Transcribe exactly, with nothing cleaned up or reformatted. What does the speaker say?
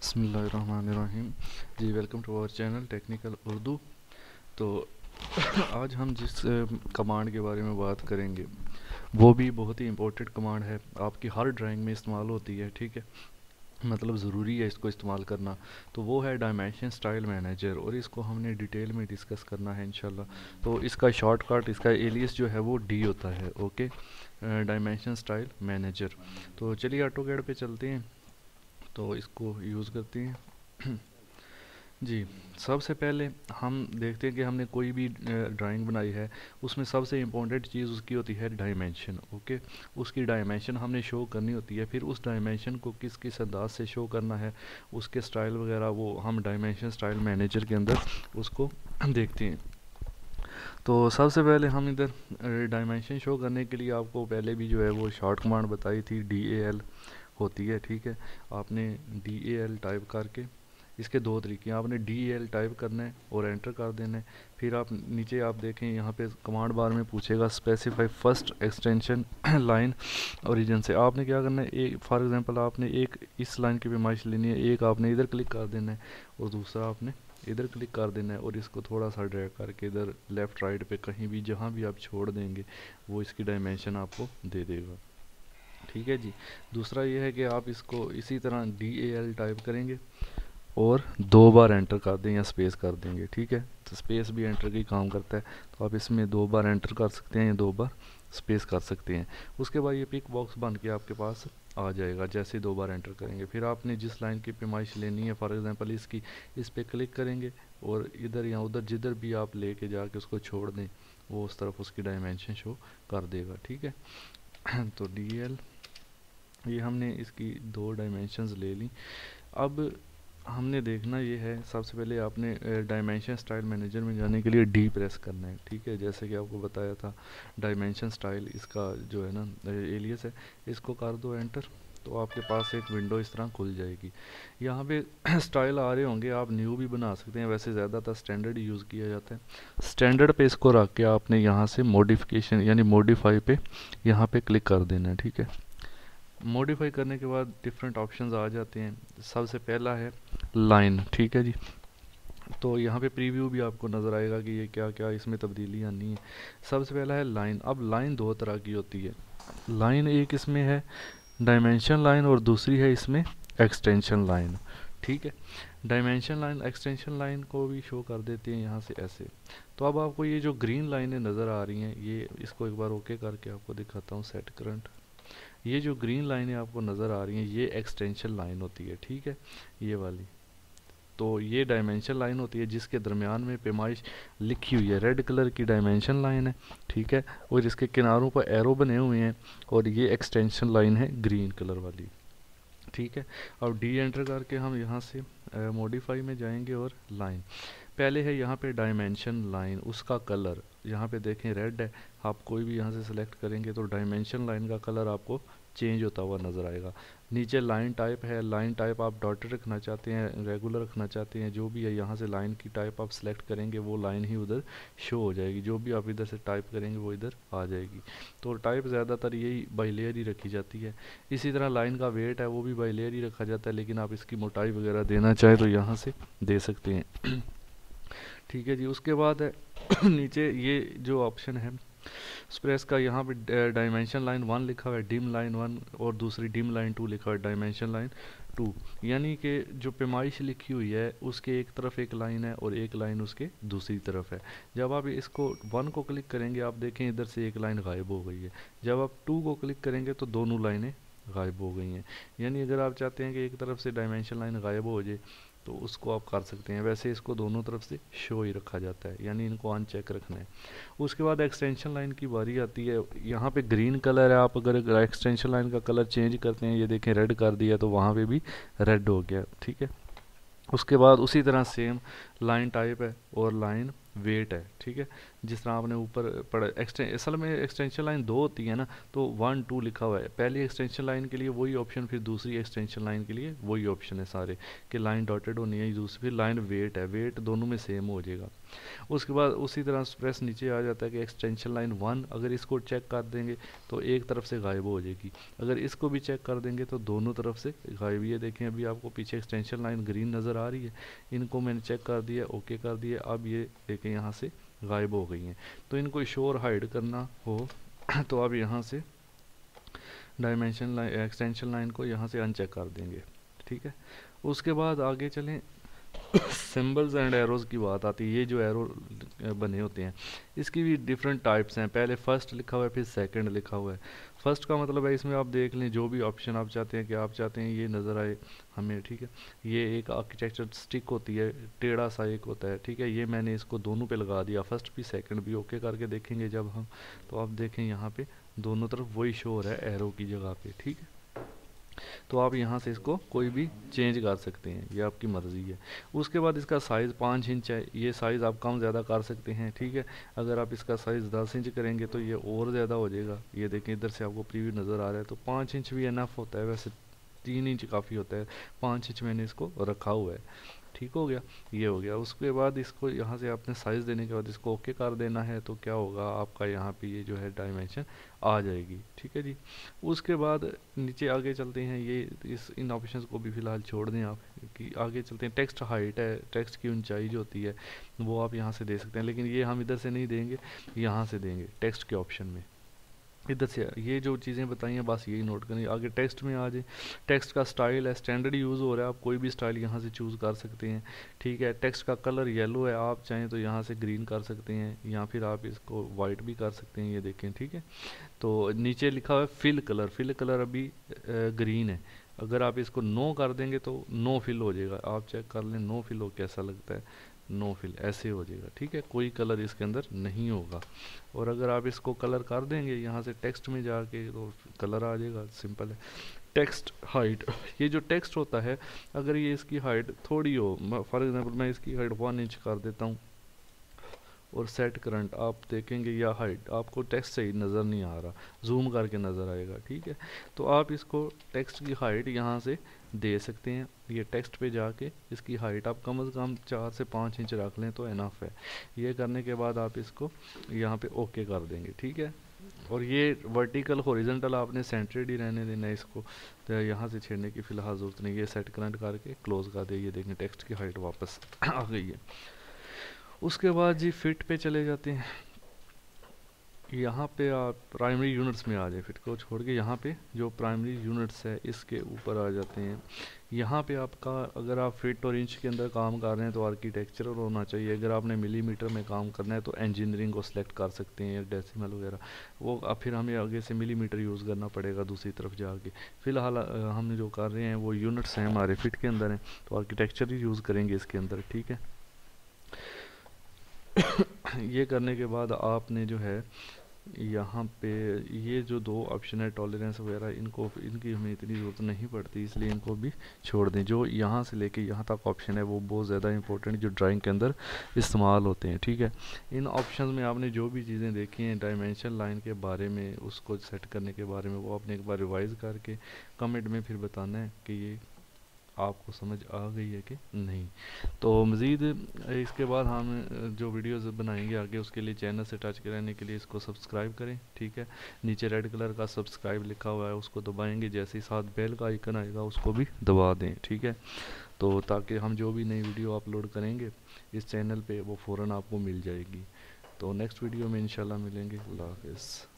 बिस्मिल्लाहिर्रहमानिर्रहीम। जी, welcome to our channel technical Urdu. तो आज हम जिस कमांड के बारे में बात करेंगे वो भी बहुत ही इम्पोर्टेंट कमांड है, आपकी हर ड्राइंग में इस्तेमाल होती है। ठीक है, मतलब ज़रूरी है इसको इस्तेमाल करना। तो वो है डायमेंशन स्टाइल मैनेजर, और इसको हमने डिटेल में डिस्कस करना है इंशाल्लाह। तो इसका शॉर्टकट, इसका एलियस जो है वो डी होता है। Okay, dimension style manager. तो चलिए ऑटोकैड पे चलते हैं, तो इसको यूज़ करते हैं। जी, सबसे पहले हम देखते हैं कि हमने कोई भी ड्राइंग बनाई है, उसमें सबसे इम्पोर्टेंट चीज़ उसकी होती है डायमेंशन। ओके, उसकी डायमेंशन हमने शो करनी होती है। फिर उस डायमेंशन को किस किस अंदाज से शो करना है, उसके स्टाइल वगैरह वो हम डायमेंशन स्टाइल मैनेजर के अंदर उसको देखते हैं। तो सबसे पहले हम इधर डायमेंशन शो करने के लिए आपको पहले भी जो है वो शॉर्ट कमांड बताई थी, डी ए एल होती है। ठीक है, आपने डी ए एल टाइप करके, इसके दो तरीके हैं, आपने डी एल टाइप करना है और एंटर कर देना है। फिर आप नीचे आप देखें यहाँ पे कमांड बार में पूछेगा specify first extension line origin से। आपने क्या करना है, एक फॉर एग्जांपल आपने एक इस लाइन की पैमाइश लेनी है, एक आपने इधर क्लिक कर देना है और दूसरा आपने इधर क्लिक कर देना है, और इसको थोड़ा सा ड्रैग करके इधर लेफ़्ट राइट पे कहीं भी जहाँ भी आप छोड़ देंगे वो इसकी डायमेंशन आपको दे देगा। ठीक है जी। दूसरा ये है कि आप इसको इसी तरह डी ए एल टाइप करेंगे और दो बार एंटर कर दें या स्पेस कर देंगे। ठीक है, तो स्पेस भी एंटर का ही काम करता है, तो आप इसमें दो बार एंटर कर सकते हैं या दो बार स्पेस कर सकते हैं। उसके बाद ये पिक बॉक्स बन के आपके पास आ जाएगा जैसे दो बार एंटर करेंगे। फिर आपने जिस लाइन की पैमाइश लेनी है, फॉर एग्जांपल इसकी, इस पर क्लिक करेंगे और इधर या उधर जिधर भी आप लेके जाके उसको छोड़ दें वो उस तरफ उसकी डायमेंशन शो कर देगा। ठीक है, तो डी एल, ये हमने इसकी दो डायमेंशंस ले ली। अब हमने देखना ये है, सबसे पहले आपने डायमेंशन स्टाइल मैनेजर में जाने के लिए डी प्रेस करना है। ठीक है, जैसे कि आपको बताया था डायमेंशन स्टाइल इसका जो है ना एलियस है, इसको कर दो एंटर, तो आपके पास एक विंडो इस तरह खुल जाएगी। यहाँ पे स्टाइल आ रहे होंगे, आप न्यू भी बना सकते हैं, वैसे ज़्यादातर स्टैंडर्ड यूज़ किया जाता है। स्टैंडर्ड पे इसको रख के आपने यहाँ से मॉडिफिकेशन यानी मॉडिफाई पे यहाँ पे क्लिक कर देना है। ठीक है, मॉडिफाई करने के बाद डिफरेंट ऑप्शंस आ जाते हैं। सबसे पहला है लाइन। ठीक है जी, तो यहाँ पे प्रीव्यू भी आपको नज़र आएगा कि ये क्या क्या इसमें तब्दीली आनी है। सबसे पहला है लाइन। अब लाइन दो तरह की होती है, लाइन एक इसमें है डायमेंशन लाइन और दूसरी है इसमें एक्सटेंशन लाइन। ठीक है, डायमेंशन लाइन एक्सटेंशन लाइन को भी शो कर देते हैं यहाँ से ऐसे। तो अब आपको ये जो ग्रीन लाइनें नज़र आ रही हैं, ये इसको एक बार ओके करके आपको दिखाता हूँ सेट करंट। ये जो ग्रीन लाइनें आपको नज़र आ रही हैं ये एक्सटेंशन लाइन होती है। ठीक है, ये वाली, तो ये डायमेंशन लाइन होती है जिसके दरमियान में पैमाइश लिखी हुई है, रेड कलर की डायमेंशन लाइन है। ठीक है, और इसके किनारों पर एरो बने हुए हैं, और ये एक्सटेंशन लाइन है ग्रीन कलर वाली। ठीक है, अब डी एंटर करके हम यहाँ से मॉडिफाई में जाएंगे और लाइन, पहले है यहाँ पे डायमेंशन लाइन, उसका कलर यहाँ पे देखें रेड है। आप कोई भी यहाँ से सिलेक्ट करेंगे तो डायमेंशन लाइन का कलर आपको चेंज होता हुआ नज़र आएगा। नीचे लाइन टाइप है, लाइन टाइप आप डॉटेड रखना चाहते हैं, रेगुलर रखना चाहते हैं, जो भी है यहाँ से लाइन की टाइप आप सिलेक्ट करेंगे वो लाइन ही उधर शो हो जाएगी, जो भी आप इधर से टाइप करेंगे वो इधर आ जाएगी। तो टाइप ज़्यादातर यही बाई लेयर ही रखी जाती है। इसी तरह लाइन का वेट है वो भी बाई लेयर ही रखा जाता है, लेकिन आप इसकी मोटाई वगैरह देना चाहें तो यहाँ से दे सकते हैं। ठीक है जी, उसके बाद है नीचे ये जो ऑप्शन है स्प्रेस का, यहाँ पे डायमेंशन लाइन वन लिखा हुआ है, डिम लाइन वन, और दूसरी डिम लाइन टू लिखा हुआ है, डायमेंशन लाइन टू। यानी कि जो पैमाइश लिखी हुई है उसके एक तरफ एक लाइन है और एक लाइन उसके दूसरी तरफ है। जब आप इसको वन को क्लिक करेंगे आप देखें इधर से एक लाइन गायब हो गई है, जब आप टू को क्लिक करेंगे तो दोनों लाइनें गायब हो गई हैं। यानी अगर आप चाहते हैं कि एक तरफ से डायमेंशन लाइन गायब हो जाए तो उसको आप कर सकते हैं, वैसे इसको दोनों तरफ से शो ही रखा जाता है, यानी इनको अनचेक रखना है। उसके बाद एक्सटेंशन लाइन की बारी आती है, यहाँ पे ग्रीन कलर है, आप अगर एक्सटेंशन लाइन का कलर चेंज करते हैं, ये देखें रेड कर दिया तो वहाँ पे भी रेड हो गया। ठीक है, उसके बाद उसी तरह सेम लाइन टाइप है और लाइन वेट है। ठीक है, जिस तरह आपने ऊपर पढ़ा एक्सटें असल में एक्सटेंशन लाइन दो होती है ना, तो वन टू लिखा हुआ है, पहली एक्सटेंशन लाइन के लिए वही ऑप्शन, फिर दूसरी एक्सटेंशन लाइन के लिए वही ऑप्शन है सारे कि लाइन डॉटेड होनी है, दूसरी फिर लाइन वेट है, वेट दोनों में सेम हो जाएगा। उसके बाद उसी तरह प्रेस नीचे आ जाता है कि एक्सटेंशन लाइन वन, अगर इसको चेक कर देंगे तो एक तरफ से गायब हो जाएगी, अगर इसको भी चेक कर देंगे तो दोनों तरफ से गायब। ये देखें अभी आपको पीछे एक्सटेंशन लाइन ग्रीन नज़र आ रही है, इनको मैंने चेक कर दिया, ओके कर दिया, अब ये देखें यहाँ से गायब हो गई हैं। तो इनको शो और हाइड करना हो तो आप यहाँ से डायमेंशन लाइन एक्सटेंशन लाइन को यहाँ से अनचेक कर देंगे, ठीक है। उसके बाद आगे चलें, सिंबल्स एंड एरोज़ की बात आती है। ये जो एरो बने होते हैं इसकी भी डिफरेंट टाइप्स हैं, पहले फर्स्ट लिखा हुआ है फिर सेकंड लिखा हुआ है। फर्स्ट का मतलब है इसमें आप देख लें जो भी ऑप्शन आप चाहते हैं कि आप चाहते हैं ये नज़र आए हमें, ठीक है। ये एक आर्किटेक्चर स्टिक होती है, टेढ़ा सा एक होता है, ठीक है। ये मैंने इसको दोनों पे लगा दिया, फर्स्ट भी सेकंड भी। ओके करके देखेंगे जब हम, तो आप देखें यहाँ पे दोनों तरफ वही शो हो रहा है एरो की जगह पे, ठीक है। तो आप यहाँ से इसको कोई भी चेंज कर सकते हैं, ये आपकी मर्ज़ी है। उसके बाद इसका साइज़ पाँच इंच है, ये साइज़ आप कम ज़्यादा कर सकते हैं, ठीक है। अगर आप इसका साइज़ दस इंच करेंगे तो ये और ज़्यादा हो जाएगा। ये देखें इधर से आपको प्रीव्यू नज़र आ रहा है, तो पाँच इंच भी इनफ होता है, वैसे तीन इंच काफ़ी होता है, पाँच इंच मैंने इसको रखा हुआ है, ठीक हो गया, ये हो गया। उसके बाद इसको यहाँ से आपने साइज़ देने के बाद इसको ओके कर देना है, तो क्या होगा आपका यहाँ पे ये जो है डायमेंशन आ जाएगी, ठीक है जी। उसके बाद नीचे आगे चलते हैं, ये इस इन ऑप्शंस को भी फ़िलहाल छोड़ दें आप, कि आगे चलते हैं। टेक्स्ट हाइट है, टेक्स्ट की ऊंचाई जो होती है वो आप यहाँ से दे सकते हैं, लेकिन ये हम इधर से नहीं देंगे, यहाँ से देंगे टेक्स्ट के ऑप्शन में। इधर से ये जो चीज़ें बताई हैं बस यही नोट करें। आगे टेक्स्ट में आ जाए, टेक्स्ट का स्टाइल है, स्टैंडर्ड यूज़ हो रहा है, आप कोई भी स्टाइल यहाँ से चूज़ कर सकते हैं, ठीक है। टेक्स्ट का कलर येलो है, आप चाहें तो यहाँ से ग्रीन कर सकते हैं, या फिर आप इसको वाइट भी कर सकते हैं, ये देखें, ठीक है। तो नीचे लिखा हुआ है फिल कलर, फिल कलर अभी ग्रीन है, अगर आप इसको नो कर देंगे तो नो फिल हो जाएगा। आप चेक कर लें नो फिल हो कैसा लगता है, नो फिल ऐसे हो जाएगा, ठीक है, कोई कलर इसके अंदर नहीं होगा। और अगर आप इसको कलर कर देंगे यहाँ से टेक्स्ट में जाके तो कलर आ जाएगा, सिंपल है। टेक्स्ट हाइट, ये जो टेक्स्ट होता है अगर ये इसकी हाइट थोड़ी हो, फॉर एग्जांपल मैं इसकी हाइट वन इंच कर देता हूँ और सेट करंट, आप देखेंगे या हाइट आपको टेक्स्ट सही नज़र नहीं आ रहा, जूम करके नज़र आएगा, ठीक है। तो आप इसको टेक्स्ट की हाइट यहाँ से दे सकते हैं, ये टेक्स्ट पे जाके इसकी हाइट आप कम से कम चार से पाँच इंच रख लें तो इनफ है। ये करने के बाद आप इसको यहाँ पे ओके कर देंगे, ठीक है। और ये वर्टिकल हॉरिजॉन्टल आपने सेंटर्ड ही रहने देना है इसको, तो यहाँ से छेड़ने की फ़िलहाल ज़रूरत नहीं। ये सेट करंट करके क्लोज़ कर दे, ये देखें टेक्स्ट की हाइट वापस आ गई है। उसके बाद जी फिट पे चले जाते हैं। यहाँ पे आप प्राइमरी यूनिट्स में आ जाए, फिट को छोड़ के यहाँ पे जो प्राइमरी यूनिट्स है इसके ऊपर आ जाते हैं। यहाँ पे आपका अगर आप फिट और इंच के अंदर काम कर रहे हैं तो आर्किटेक्चरल होना चाहिए, अगर आपने मिलीमीटर में काम करना है तो इंजीनियरिंग को सिलेक्ट कर सकते हैं या डेसिमल वगैरह, वो अब फिर हमें आगे से मिलीमीटर यूज़ करना पड़ेगा दूसरी तरफ जाके। फ़िलहाल हम जो कर रहे हैं वो यूनिट्स हैं हमारे फिट के अंदर हैं, तो आर्किटेक्चर ही यूज़ करेंगे इसके अंदर, ठीक है। ये करने के बाद आपने जो है यहाँ पे ये जो दो ऑप्शन है टॉलरेंस वगैरह, इनको इनकी हमें इतनी ज़रूरत नहीं पड़ती, इसलिए इनको भी छोड़ दें। जो यहाँ से लेके यहाँ तक ऑप्शन है वो बहुत ज़्यादा इंपॉर्टेंट जो ड्राइंग के अंदर इस्तेमाल होते हैं, ठीक है। इन ऑप्शंस में आपने जो भी चीज़ें देखी हैं डायमेंशन लाइन के बारे में, उसको सेट करने के बारे में, वो आपने एक बार रिवाइज़ करके कमेंट में फिर बताना है कि ये आपको समझ आ गई है कि नहीं। तो मज़ीद इसके बाद हम जो वीडियोस बनाएंगे आगे उसके लिए चैनल से टच रहने के लिए इसको सब्सक्राइब करें, ठीक है। नीचे रेड कलर का सब्सक्राइब लिखा हुआ है उसको दबाएंगे, जैसे ही साथ बेल का आइकन आएगा उसको भी दबा दें, ठीक है। तो ताकि हम जो भी नई वीडियो अपलोड करेंगे इस चैनल पर वो फ़ौरन आपको मिल जाएगी। तो नेक्स्ट वीडियो में इंशाल्लाह मिलेंगे। अल्लाह हाफ़िज़।